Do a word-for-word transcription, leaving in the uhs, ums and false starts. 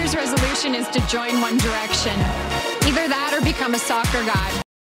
Year's resolution is to join One Direction. Either that or become a soccer god.